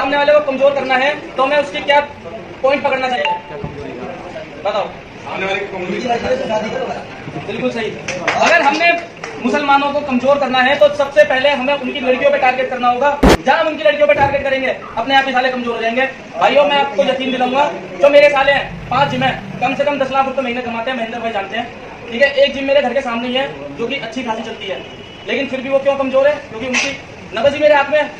सामने वाले को कमजोर करना है तो हमें उसकी क्या पॉइंट पकड़ना चाहिए, बताओ। बिल्कुल सही। अगर हमने मुसलमानों को कमजोर करना है तो सबसे पहले हमें उनकी लड़कियों पे टारगेट करना होगा। जब हम उनकी लड़कियों पे टारगेट करेंगे अपने आप ही साले कमजोर हो जाएंगे। भाइयों मैं आपको यकीन दिलाऊंगा, जो मेरे साले हैं 5 जिम है, कम से कम 10 लाख रुपए महीने कमाते हैं, महेंद्र भाई जानते हैं, ठीक है। एक जिम मेरे घर के सामने ही है जो कि अच्छी खासी चलती है, लेकिन फिर भी वो क्यों कमजोर है? क्योंकि उनकी नब्ज ही मेरे हाथ में।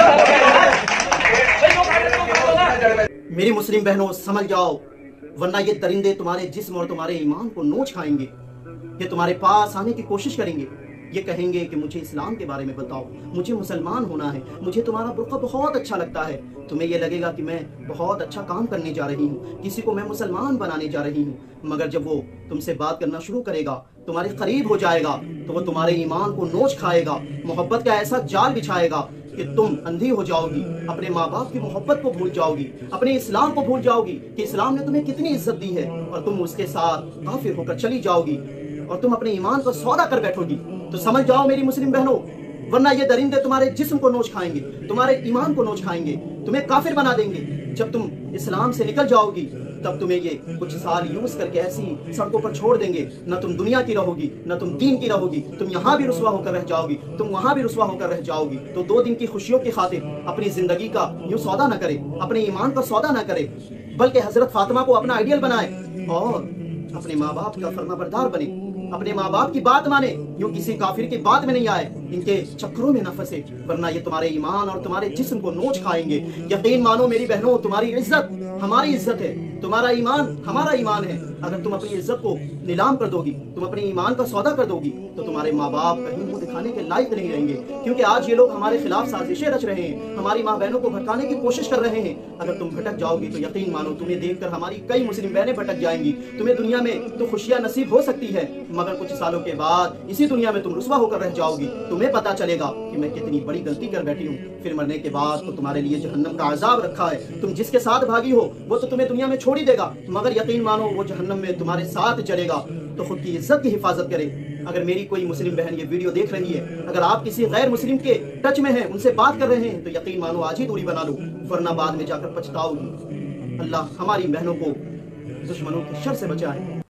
मेरी मुस्लिम बहनों समझ जाओ, वरना ये दरिंदे तुम्हारे जिस्म और तुम्हारे ईमान को नोच खाएंगे। ये तुम्हारे पास आने की कोशिश करेंगे, ये कहेंगे कि मुझे इस्लाम के बारे में बताओ, मुझे मुसलमान होना है, मुझे तुम्हारा बुर्का बहुत अच्छा लगता है। तुम्हें ये लगेगा कि मैं बहुत अच्छा काम करने जा रही हूँ, किसी को मैं मुसलमान बनाने जा रही हूँ। मगर जब वो तुमसे बात करना शुरू करेगा, तुम्हारे करीब हो जाएगा, तो वो तुम्हारे ईमान को नोच खाएगा, मोहब्बत का ऐसा जाल बिछाएगा कि तुम अंधी हो जाओगी, अपने माँ बाप की मोहब्बत को भूल जाओगी, अपने इस्लाम को भूल जाओगी कि इस्लाम ने तुम्हें कितनी इज्जत दी है, और तुम उसके साथ काफिर होकर चली जाओगी और तुम अपने ईमान को सौदा कर बैठोगी। तो समझ जाओ मेरी मुस्लिम बहनों, वरना ये दरिंदे तुम्हारे जिस्म को नोच खाएंगे, तुम्हारे ईमान को नोच खाएंगे, तुम्हें काफिर बना देंगे। जब तुम इस्लाम से निकल जाओगी तब तुम्हें ये कुछ साल यूज करके ऐसी सड़कों पर छोड़ देंगे, न तुम दुनिया की रहोगी न तुम दीन की रहोगी, तुम यहाँ भी रुसवा होकर रह जाओगी, तुम वहाँ भी रुसवा होकर रह जाओगी। तो 2 दिन की खुशियों की खातिर अपनी जिंदगी का यूं सौदा न करे, अपने ईमान का सौदा न करे, बल्कि हजरत फातिमा को अपना आइडियल बनाए और अपने माँ बाप का फरमाबरदार बने, अपने माँ बाप की बात माने, यूं किसी काफिर की बात में नहीं आए, इनके चक्करों में न फंसे, वरना ये तुम्हारे ईमान और तुम्हारे जिस्म को नोच खाएंगे। यकीन मानो मेरी बहनों, तुम्हारी इज्जत हमारी इज्जत है, तुम्हारा ईमान हमारा ईमान है। अगर तुम अपनी इज्जत को नीलाम कर दोगी, तुम अपने ईमान का सौदा कर दोगी, तो तुम्हारे माँ बाप कहीं मुंह दिखाने के लायक नहीं रहेंगे, क्योंकि आज ये लोग हमारे खिलाफ साजिशें रच रहे हैं, हमारी माँ बहनों को भटकाने की कोशिश कर रहे हैं। अगर तुम भटक जाओगी तो यकीन मानो तुम्हें देखकर हमारी कई मुस्लिम बहनें भटक जाएंगी। तुम्हें दुनिया में तो खुशियां नसीब हो सकती है, मगर कुछ सालों के बाद इसी दुनिया में तुम रुसवा होकर रह जाओगी। तुम्हें पता चलेगा कि मैं कितनी बड़ी गलती कर बैठी हूँ। फिर मरने के बाद तो तुम्हारे लिए जहन्नम का अजाब रखा है। तुम जिसके साथ भागी हो वो तो तुम्हें दुनिया में छोड़ ही देगा, मगर यकीन मानो वो जहन्नम में तुम्हारे साथ चलेगा। तो खुद की इज्जत की हिफाजत करें। अगर मेरी कोई मुस्लिम बहन ये वीडियो देख रही है, अगर आप किसी गैर मुस्लिम के टच में हैं, उनसे बात कर रहे हैं, तो यकीन मानो आज ही दूरी बना लो, वरना बाद में जाकर पछताओगी। अल्लाह हमारी बहनों को दुश्मनों के शर से बचाए।